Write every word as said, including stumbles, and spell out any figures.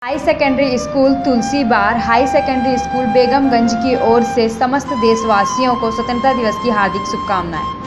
High secondary school Tulsi Bar high secondary school Begumganj की ओर से समस्त देशवासियों को स्वतंत्रता दिवस की हार्दिक शुभकामनाएं।